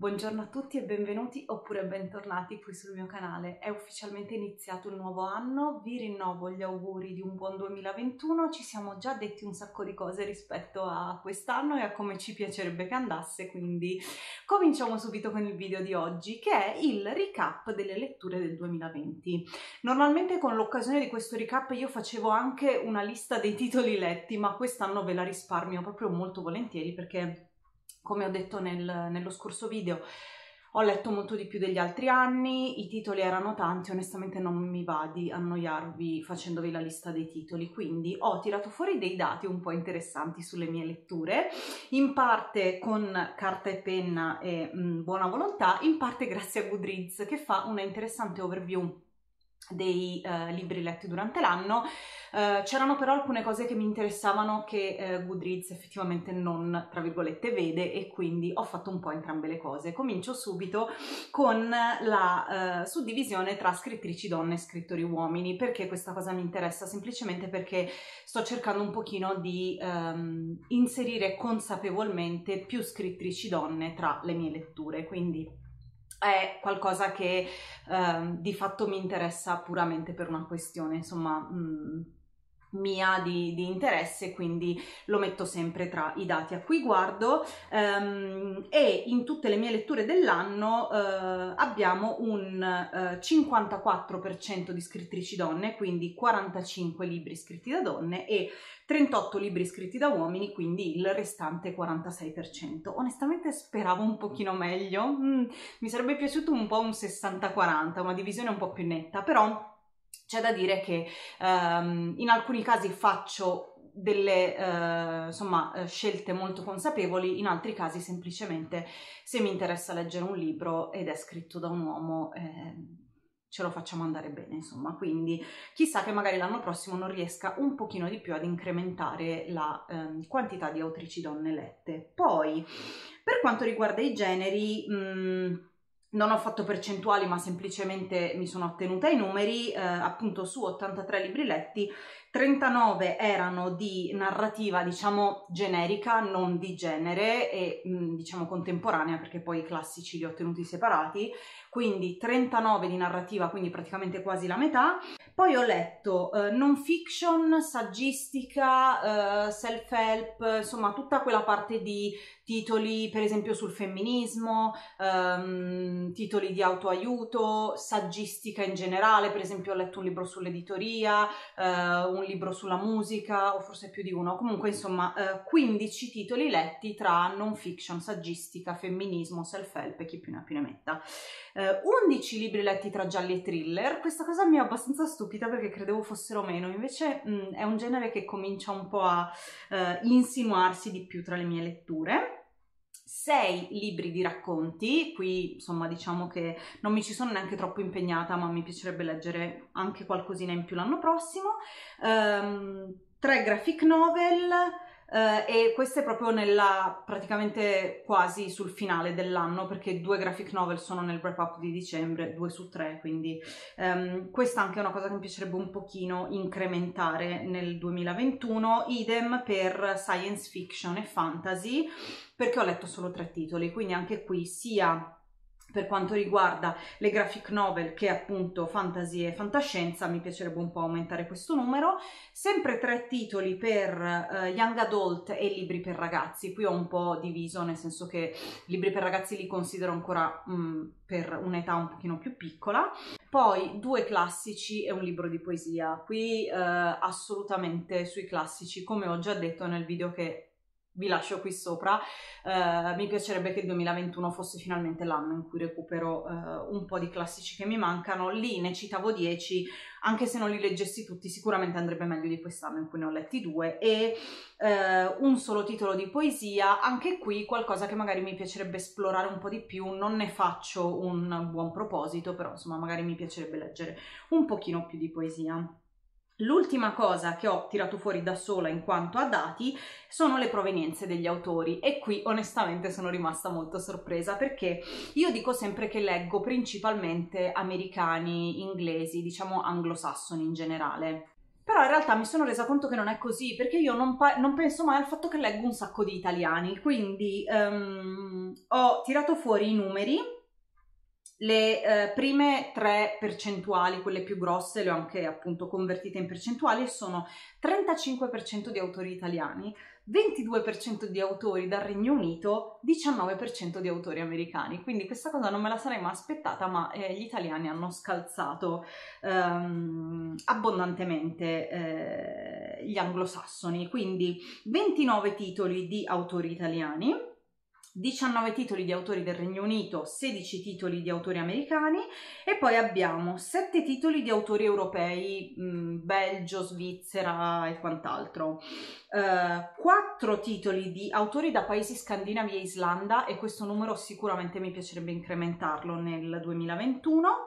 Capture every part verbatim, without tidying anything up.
Buongiorno a tutti e benvenuti oppure bentornati qui sul mio canale. È ufficialmente iniziato il nuovo anno, vi rinnovo gli auguri di un buon duemilaventuno, ci siamo già detti un sacco di cose rispetto a quest'anno e a come ci piacerebbe che andasse, quindi cominciamo subito con il video di oggi, che è il recap delle letture del duemilaventi. Normalmente con l'occasione di questo recap io facevo anche una lista dei titoli letti, ma quest'anno ve la risparmio proprio molto volentieri perché, come ho detto nel, nello scorso video, ho letto molto di più degli altri anni, i titoli erano tanti, onestamente non mi va di annoiarvi facendovi la lista dei titoli, quindi ho tirato fuori dei dati un po' interessanti sulle mie letture, in parte con carta e penna e mh, buona volontà, in parte grazie a Goodreads che fa una interessante overview dei uh, libri letti durante l'anno. Uh, c'erano però alcune cose che mi interessavano che uh, Goodreads effettivamente non, tra virgolette, vede, e quindi ho fatto un po' entrambe le cose. Comincio subito con la uh, suddivisione tra scrittrici donne e scrittori uomini. Perché questa cosa mi interessa? Semplicemente perché sto cercando un pochino di um, inserire consapevolmente più scrittrici donne tra le mie letture, quindi è qualcosa che eh, di fatto mi interessa puramente per una questione, insomma, mh, mia di, di interesse, quindi lo metto sempre tra i dati a cui guardo, um, e in tutte le mie letture dell'anno uh, abbiamo un uh, cinquantaquattro per cento di scrittrici donne, quindi quarantacinque libri scritti da donne e trentotto libri scritti da uomini, quindi il restante quarantasei per cento. Onestamente speravo un pochino meglio, mm, mi sarebbe piaciuto un po' un sessanta quaranta, una divisione un po' più netta, però c'è da dire che um, in alcuni casi faccio delle uh, insomma, scelte molto consapevoli, in altri casi semplicemente se mi interessa leggere un libro ed è scritto da un uomo eh, ce lo facciamo andare bene, insomma, quindi chissà che magari l'anno prossimo non riesca un pochino di più ad incrementare la um, quantità di autrici donne lette. Poi, per quanto riguarda i generi, mh, non ho fatto percentuali, ma semplicemente mi sono attenuta ai numeri, eh, appunto su ottantatré libri letti, trentanove erano di narrativa, diciamo, generica, non di genere, e mh, diciamo contemporanea, perché poi i classici li ho tenuti separati, quindi trentanove di narrativa, quindi praticamente quasi la metà. Poi ho letto eh, non fiction, saggistica, eh, self-help, insomma tutta quella parte di titoli per esempio sul femminismo, ehm, titoli di autoaiuto, saggistica in generale, per esempio ho letto un libro sull'editoria, eh, un libro sulla musica, o forse più di uno, comunque insomma eh, quindici titoli letti tra non fiction, saggistica, femminismo, self-help e chi più ne ha più ne metta. Eh, undici libri letti tra gialli e thriller. Questa cosa mi è abbastanza stupida perché credevo fossero meno, invece mh, è un genere che comincia un po' a eh, insinuarsi di più tra le mie letture. Sei libri di racconti, qui insomma diciamo che non mi ci sono neanche troppo impegnata, ma mi piacerebbe leggere anche qualcosina in più l'anno prossimo. Um, tre graphic novel, Uh, e queste proprio nella praticamente quasi sul finale dell'anno, perché due graphic novel sono nel wrap up di dicembre, due su tre, quindi um, questa anche è una cosa che mi piacerebbe un pochino incrementare nel duemilaventuno. Idem per science fiction e fantasy, perché ho letto solo tre titoli, quindi anche qui sia per quanto riguarda le graphic novel che appunto fantasy e fantascienza mi piacerebbe un po' aumentare questo numero. Sempre tre titoli per uh, young adult e libri per ragazzi, qui ho un po' diviso, nel senso che libri per ragazzi li considero ancora um, per un'età un pochino più piccola. Poi due classici e un libro di poesia, qui uh, assolutamente sui classici, come ho già detto nel video che vi lascio qui sopra, uh, mi piacerebbe che il duemilaventuno fosse finalmente l'anno in cui recupero uh, un po' di classici che mi mancano. Lì ne citavo dieci, anche se non li leggessi tutti sicuramente andrebbe meglio di quest'anno in cui ne ho letti due, e uh, un solo titolo di poesia, anche qui qualcosa che magari mi piacerebbe esplorare un po' di più, non ne faccio un buon proposito, però insomma magari mi piacerebbe leggere un pochino più di poesia. L'ultima cosa che ho tirato fuori da sola in quanto a dati sono le provenienze degli autori, e qui onestamente sono rimasta molto sorpresa perché io dico sempre che leggo principalmente americani, inglesi, diciamo anglosassoni in generale. Però in realtà mi sono resa conto che non è così, perché io non, non penso mai al fatto che leggo un sacco di italiani, quindi um, ho tirato fuori i numeri. Le eh, prime tre percentuali, quelle più grosse, le ho anche appunto convertite in percentuali, sono trentacinque per cento di autori italiani, ventidue per cento di autori dal Regno Unito, diciannove per cento di autori americani. Quindi questa cosa non me la sarei mai aspettata, ma eh, gli italiani hanno scalzato ehm, abbondantemente eh, gli anglosassoni. Quindi ventinove titoli di autori italiani, diciannove titoli di autori del Regno Unito, sedici titoli di autori americani e poi abbiamo sette titoli di autori europei, mh, Belgio, Svizzera e quant'altro, uh, quattro titoli di autori da paesi scandinavi e Islanda, e questo numero sicuramente mi piacerebbe incrementarlo nel duemilaventuno,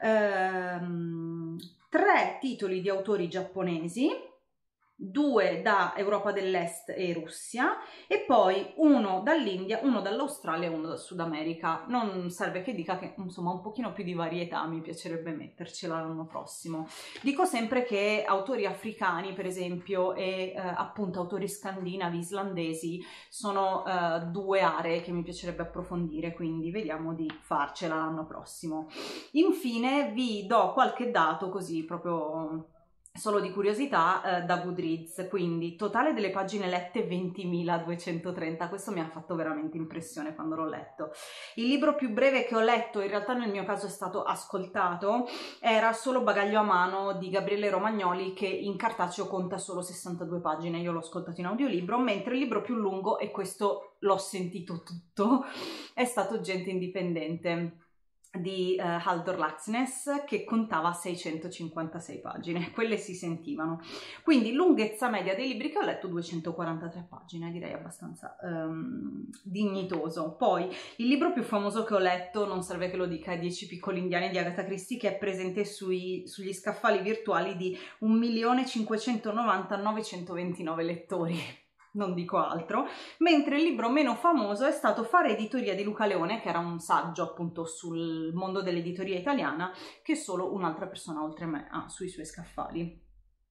uh, tre titoli di autori giapponesi, due da Europa dell'Est e Russia, e poi uno dall'India, uno dall'Australia e uno dal Sud America. Non serve che dica che insomma un pochino più di varietà mi piacerebbe mettercela l'anno prossimo. Dico sempre che autori africani, per esempio, e eh, appunto autori scandinavi, islandesi, sono eh, due aree che mi piacerebbe approfondire, quindi vediamo di farcela l'anno prossimo. Infine vi do qualche dato così proprio solo di curiosità eh, da Goodreads, quindi totale delle pagine lette ventimiladuecentotrenta, questo mi ha fatto veramente impressione quando l'ho letto. Il libro più breve che ho letto, in realtà nel mio caso è stato ascoltato, era Solo bagaglio a mano di Gabriele Romagnoli, che in cartaceo conta solo sessantadue pagine, io l'ho ascoltato in audiolibro, mentre il libro più lungo, e questo l'ho sentito tutto, è stato Gente indipendente di uh, Haldor Laxness, che contava seicentocinquantasei pagine, quelle si sentivano. Quindi lunghezza media dei libri che ho letto duecentoquarantatré pagine, direi abbastanza um, dignitoso. Poi il libro più famoso che ho letto, non serve che lo dica, è Dieci piccoli indiani di Agatha Christie, che è presente sui, sugli scaffali virtuali di un milione cinquecentonovantanovecentovantanove lettori, non dico altro, mentre il libro meno famoso è stato Fare editoria di Luca Leone, che era un saggio appunto sul mondo dell'editoria italiana, che solo un'altra persona oltre me ha sui suoi scaffali.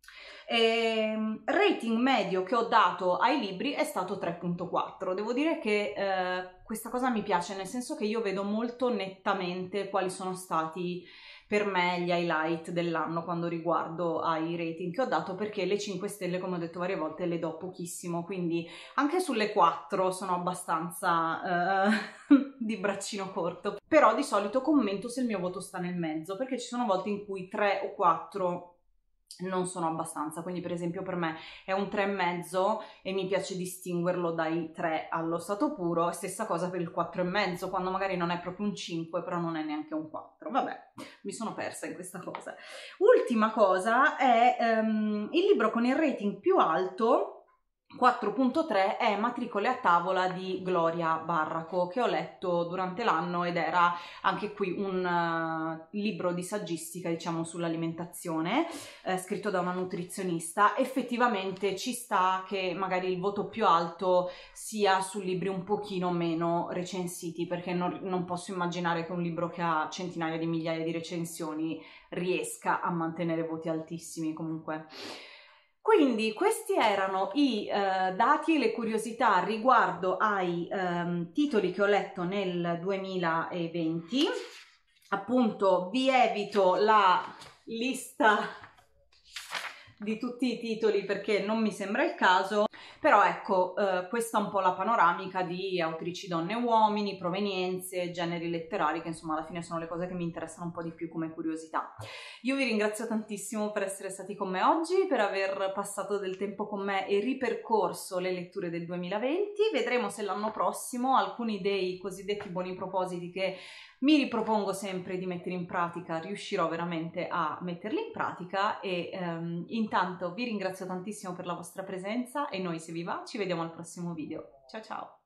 E, rating medio che ho dato ai libri è stato tre virgola quattro. Devo dire che eh, questa cosa mi piace, nel senso che io vedo molto nettamente quali sono stati per me gli highlight dell'anno quando riguardo ai rating che ho dato, perché le cinque stelle, come ho detto varie volte, le do pochissimo, quindi anche sulle quattro sono abbastanza uh, di braccino corto, però di solito commento se il mio voto sta nel mezzo, perché ci sono volte in cui tre o quattro non sono abbastanza, quindi per esempio per me è un tre e mezzo e mi piace distinguerlo dai tre allo stato puro, stessa cosa per il quattro e mezzo, quando magari non è proprio un cinque però non è neanche un quattro. Vabbè, mi sono persa in questa cosa. Ultima cosa è um, il libro con il rating più alto, quattro virgola tre, è Matricole a tavola di Gloria Barraco, che ho letto durante l'anno ed era anche qui un uh, libro di saggistica, diciamo, sull'alimentazione, eh, scritto da una nutrizionista. Effettivamente ci sta che magari il voto più alto sia su libri un pochino meno recensiti, perché non, non posso immaginare che un libro che ha centinaia di migliaia di recensioni riesca a mantenere voti altissimi comunque. Quindi questi erano i eh, dati e le curiosità riguardo ai ehm, titoli che ho letto nel duemilaventi. Appunto vi evito la lista di tutti i titoli perché non mi sembra il caso, però ecco, eh, questa è un po' la panoramica di autrici donne e uomini, provenienze, generi letterari, che insomma alla fine sono le cose che mi interessano un po' di più come curiosità. Io vi ringrazio tantissimo per essere stati con me oggi, per aver passato del tempo con me e ripercorso le letture del duemilaventi. Vedremo se l'anno prossimo alcuni dei cosiddetti buoni propositi che mi ripropongo sempre di mettere in pratica riuscirò veramente a metterli in pratica, e ehm, intanto vi ringrazio tantissimo per la vostra presenza e noi, se vi va, ci vediamo al prossimo video. Ciao ciao!